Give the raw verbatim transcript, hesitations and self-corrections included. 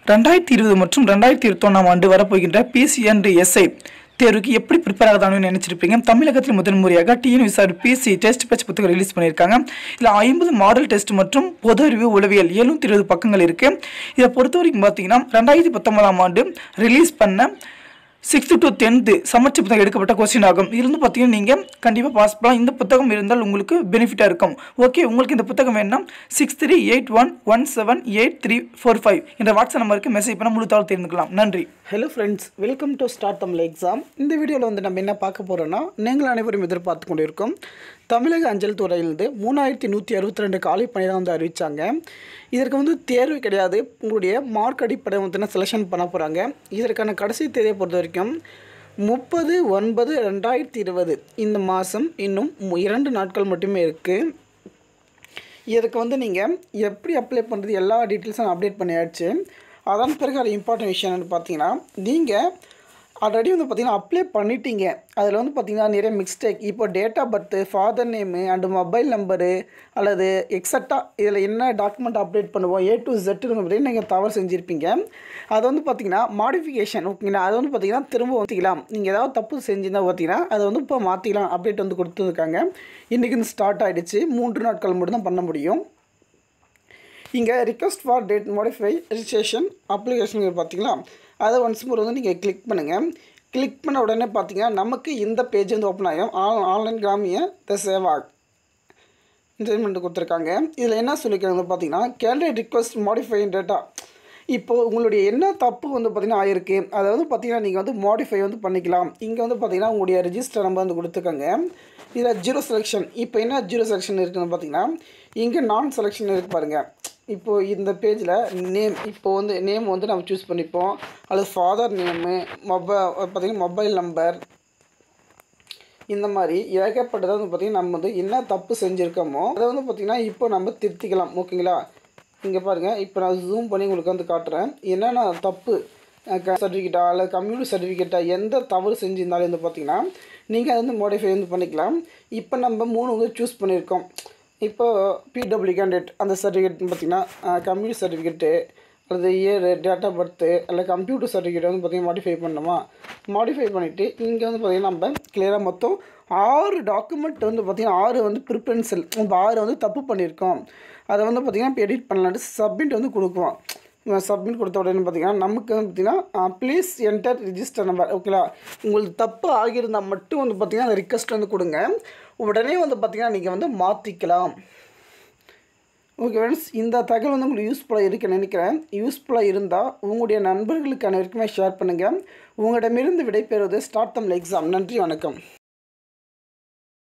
ரெண்டாயிரத்தி இருபது மற்றும் ரெண்டாயிரத்தி இருபத்தொன்னாம் ஆண்டு வரப்போகின்ற பிசி அண்ட் எஸ்ஐ தேர்வுக்கு எப்படி ப்ரிப்பேர் ஆகுதான்னு நினைச்சிருப்பீங்க. தமிழகத்தில் முதல் முறையாக டிஎன்விசார் பிசி டெஸ்ட் பேட்ச் புத்தகம் ரிலீஸ் பண்ணியிருக்காங்க. இதில் ஐம்பது மாடல் டெஸ்ட் மற்றும் பொது அறிவு உளவியல் எழுநூற்றி இருபது பக்கங்கள் இருக்குது. இதை பொறுத்த வரைக்கும் பார்த்தீங்கன்னா ரெண்டாயிரத்தி பத்தொன்பதாம் ஆண்டு ரிலீஸ் பண்ண சிக்ஸ்த்து டு டென்த்து சமச்ச புத்தகம் எடுக்கப்பட்ட கொஸ்டின் ஆகும். இருந்து பார்த்தீங்கன்னா நீங்கள் கண்டிப்பாக பாஸ் பண்ணலாம். இந்த புத்தகம் இருந்தால் உங்களுக்கு பெனிஃபிட்டாக இருக்கும். ஓகே, உங்களுக்கு இந்த புத்தகம் வேணும்னா six three eight one one seven eight three four five என்ற வாட்ஸ்அப் நம்பருக்கு மெசேஜ் பண்ண முழு தகவல் தெரிந்துக்கலாம். நன்றி. Hello friends, welcome to start Tamil exam. இந்த வீடியோவில் வந்து நம்ம என்ன பார்க்க போகிறோன்னா, நீங்கள் அனைவரும் எதிர்பார்த்து கொண்டு இருக்கோம் தமிழக அஞ்சல் துறையிலிருந்து மூணாயிரத்தி நூற்றி அறுபத்தி ரெண்டு காலி பணியாக வந்து அறிவித்தாங்க. இதற்கு வந்து தேர்வு கிடையாது, உங்களுடைய மார்க் அடிப்படை வந்து செலெக்ஷன் பண்ண போகிறாங்க. இதற்கான கடைசி தேதியை பொறுத்த வரைக்கும் முப்பது ஒன்பது ரெண்டாயிரத்தி இருபது இந்த மாதம் இன்னும் இரண்டு நாட்கள் மட்டுமே இருக்குது. இதற்கு வந்து நீங்கள் எப்படி அப்ளை பண்ணுறது எல்லா டீட்டெயில்ஸும் அப்டேட் பண்ணியாச்சு. அதன் பிறகு அது இம்பார்ட்டன்ட் விஷயம் என்னென்னு பார்த்தீங்கன்னா, நீங்கள் ஆல்ரெடி வந்து பார்த்திங்கன்னா அப்ளை பண்ணிட்டீங்க. அதில் வந்து பார்த்திங்கன்னா நிறைய மிஸ்டேக், இப்போ date of birth, father name and mobile number அல்லது எக்ஸட்ரா இதில் என்ன டாக்குமெண்ட் அப்டேட் பண்ணுவோம் ஏ டு ஜெட்டுன்னு பார்த்தீங்கன்னா நீங்கள் தவறு செஞ்சுருப்பீங்க. அது வந்து பார்த்திங்கன்னா மாடிஃபிகேஷன், ஓகேங்களா, அது வந்து பார்த்திங்கன்னா திரும்ப மாற்றிக்கலாம். நீங்கள் ஏதாவது தப்பு செஞ்சுருந்தால் பார்த்தீங்கன்னா அதை வந்து இப்போ மாற்றிக்கலாம் அப்டேட் வந்து கொடுத்துருக்காங்க. இன்றைக்கி வந்து ஸ்டார்ட் ஆகிடுச்சு. மூன்று நாட்கள் மட்டும் தான் பண்ண முடியும். இங்கே request for date modify registration application பார்த்தீங்களா, அதை ஒன்ஸ் மோர் வந்து நீங்கள் கிளிக் பண்ணுங்கள். கிளிக் பண்ண உடனே பார்த்தீங்கன்னா நமக்கு இந்த பேஜ் வந்து ஓப்பன் ஆகும். ஆன் ஆன்லைன் கிராமிய த சேவா இன்ஸ்ட்ரக்மெண்ட் கொடுத்துருக்காங்க. இதில் என்ன சொல்லியிருக்காங்க பார்த்தீங்கன்னா, கேண்டிடேட் ரிக்வெஸ்ட் மாடிஃபை டேட்டா. இப்போது உங்களுடைய என்ன தப்பு வந்து பார்த்திங்கன்னா ஆயிருக்கு, அதை வந்து பார்த்திங்கன்னா நீங்கள் வந்து மாடிஃபை வந்து பண்ணிக்கலாம். இங்கே வந்து பார்த்திங்கன்னா உங்களுடைய ரிஜிஸ்டர் நம்பர் வந்து கொடுத்துருக்காங்க. இதில் ஜீரோ செலெக்ஷன், இப்போ என்ன ஜீரோ செலெக்ஷன் இருக்குதுன்னு பார்த்தீங்கன்னா இங்கே நான் செலெக்ஷன் இருக்கு பாருங்கள். இப்போது இந்த பேஜில் நேம், இப்போ வந்து நேம் வந்து நம்ம சூஸ் பண்ணிப்போம், அல்லது ஃபாதர் நேமு, மொபைல் பார்த்திங்கன்னா மொபைல் நம்பர், இந்த மாதிரி ஏகப்பட்டதை வந்து பார்த்திங்கன்னா நம்ம வந்து என்ன தப்பு செஞ்சுருக்கோமோ அதை வந்து பார்த்திங்கன்னா இப்போ நம்ம திருத்திக்கலாம். ஓகேங்களா, இங்கே பாருங்கள், இப்போ நான் ஜூம் பண்ணி உங்களுக்கு வந்து காட்டுறேன். என்னென்ன தப்பு சர்டிஃபிகேட்டா அல்லது கம்யூனிட்டி சர்டிஃபிகேட்டா எந்த தவறு செஞ்சுருந்தாலும் வந்து பார்த்திங்கன்னா நீங்கள் அதை வந்து மாடிஃபை வந்து பண்ணிக்கலாம். இப்போ நம்ம மூணு வந்து சூஸ் பண்ணியிருக்கோம். இப்போ பிடபிள்யூ கேண்டிடேட் அந்த சர்டிஃபிகேட் பார்த்திங்கன்னா கம்யூனிட்டி சர்டிஃபிகேட்டு அல்லது இயர், டேட் ஆஃப் பர்த்து அல்ல கம்ப்யூட்டர் சர்டிஃபிகேட் வந்து பார்த்திங்கன்னா மாடிஃபை பண்ணணுமா, மாடிஃபை பண்ணிவிட்டு இங்கே வந்து பார்த்திங்கன்னா நம்ம கிளியராக மொத்தம் ஆறு டாக்குமெண்ட் வந்து பார்த்திங்கன்னா ஆறு வந்து ப்ரிஃபரன்ஸில் இப்போ ஆறு வந்து தப்பு பண்ணியிருக்கோம். அதை வந்து பார்த்திங்கன்னா இப்போ எடிட் பண்ணலான்ட்டு சப்மிட் வந்து கொடுக்குவோம். சப்மிட் கொடுத்த உடனே பார்த்திங்கன்னா நமக்கு வந்து பார்த்திங்கன்னா ப்ளீஸ் என்டர் ரிஜிஸ்டர் நம்பர். ஓகேங்களா, உங்களுக்கு தப்பு ஆகியிருந்தால் மட்டும் வந்து பார்த்திங்கன்னா அந்த ரிக்வெஸ்ட் வந்து கொடுங்க. உடனே வந்து பார்த்திங்கன்னா நீங்கள் வந்து மாற்றிக்கலாம். ஓகே ஃப்ரெண்ட்ஸ், இந்த தகவல் வந்து உங்களுக்கு யூஸ்ஃபுல்லாக இருக்குன்னு நினைக்கிறேன். யூஸ்ஃபுல்லாக இருந்தால் உங்களுடைய நண்பர்களுக்கு அனைவருக்குமே ஷேர் பண்ணுங்கள். உங்களிடமிருந்து விடைபெறுவது ஸ்டார்ட் தமிழ் எக்ஸாம். நன்றி, வணக்கம்.